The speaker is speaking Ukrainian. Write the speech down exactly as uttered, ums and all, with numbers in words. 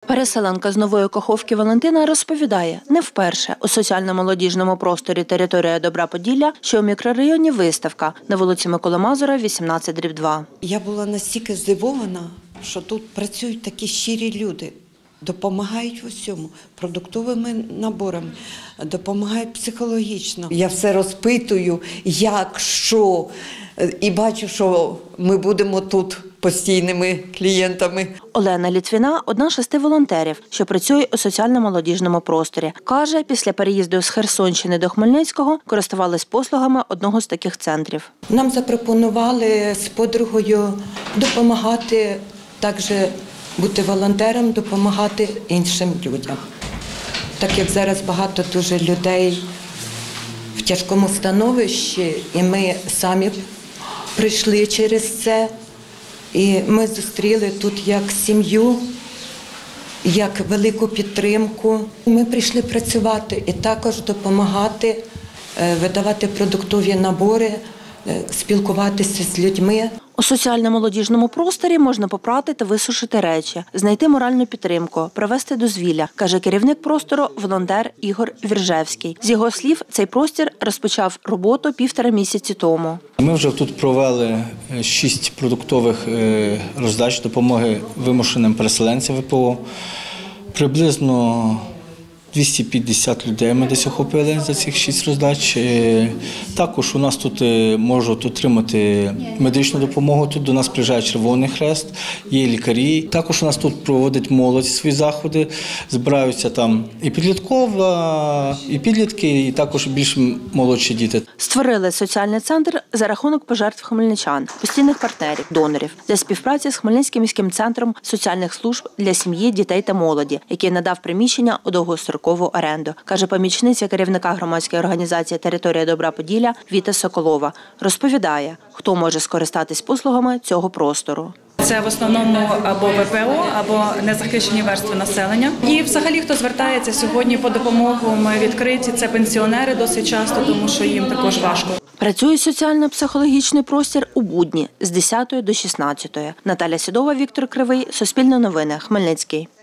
Переселенка з Нової Каховки Валентина розповідає, не вперше у соціально-молодіжному просторі «Територія Добра Поділля», що у мікрорайоні виставка на вулиці Миколи Мазура, вісімнадцять дріб два. Я була настільки здивована, що тут працюють такі щирі люди. Допомагають в усьому, продуктовими наборами, допомагають психологічно. Я все розпитую, як, що, і бачу, що ми будемо тут постійними клієнтами. Олена Літвіна – одна з шести волонтерів, що працює у соціально-молодіжному просторі. Каже, після переїзду з Херсонщини до Хмельницького користувалась послугами одного з таких центрів. Нам запропонували з подругою допомагати також бути волонтером, допомагати іншим людям. Так як зараз багато дуже людей в тяжкому становищі, і ми самі прийшли через це, і ми зустріли тут як сім'ю, як велику підтримку. Ми прийшли працювати і також допомагати, видавати продуктові набори, спілкуватися з людьми. У соціально-молодіжному просторі можна попрати та висушити речі, знайти моральну підтримку, провести дозвілля, каже керівник простору, волонтер Ігор Віржевський. З його слів, цей простір розпочав роботу півтора місяці тому. Ми вже тут провели шість продуктових роздач допомоги вимушеним переселенцям ВПО. Приблизно двісті п'ятдесят людей ми десь охопили за цих шість роздач. Також у нас тут можуть отримати медичну допомогу. Тут до нас приїжджає Червоний Хрест, є лікарі. Також у нас тут проводять молодь свої заходи. Збираються там і підліткова, і підлітки, і також більш молодші діти. Створили соціальний центр за рахунок пожертв хмельничан, постійних партнерів, донорів для співпраці з Хмельницьким міським центром соціальних служб для сім'ї, дітей та молоді, який надав приміщення у довгострокову оренду, каже помічниця керівника громадської організації «Територія Добра Поділля» Віта Соколова. Розповідає, хто може скористатись послугами цього простору. Це в основному або ВПО, або незахищені верстви населення. І взагалі, хто звертається сьогодні по допомогу, ми відкриті. Це пенсіонери досить часто, тому що їм також важко. Працює соціально-психологічний простір у будні з десятої до шістнадцятої. Наталя Сідова, Віктор Кривий, Суспільне новини, Хмельницький.